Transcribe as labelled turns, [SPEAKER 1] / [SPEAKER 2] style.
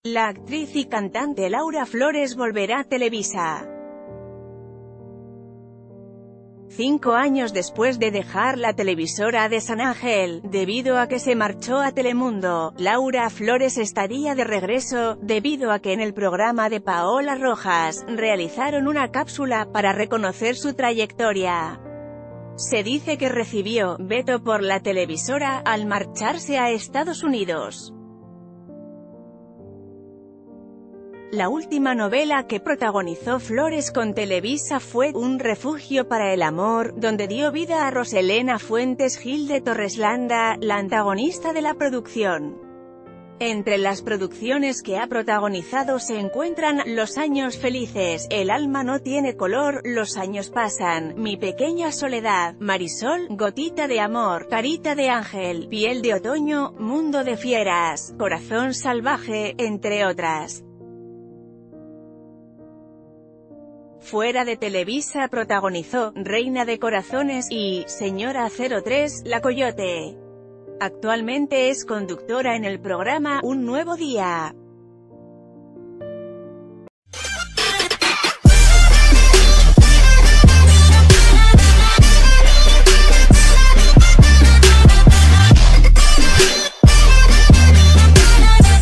[SPEAKER 1] La actriz y cantante Laura Flores volverá a Televisa. 5 años después de dejar la televisora de San Ángel, debido a que se marchó a Telemundo, Laura Flores estaría de regreso, debido a que en el programa de Paola Rojas, realizaron una cápsula para reconocer su trayectoria. Se dice que recibió veto por la televisora al marcharse a Estados Unidos. La última novela que protagonizó Flores con Televisa fue Un refugio para el amor, donde dio vida a Roselena Fuentes Gil de Torreslanda, la antagonista de la producción. Entre las producciones que ha protagonizado se encuentran Los años felices, El alma no tiene color, Los años pasan, Mi pequeña soledad, Marisol, Gotita de amor, Carita de ángel, Piel de otoño, Mundo de fieras, Corazón salvaje, entre otras. Fuera de Televisa protagonizó Reina de corazones y Señora 03, La Coyote. Actualmente es conductora en el programa Un nuevo día.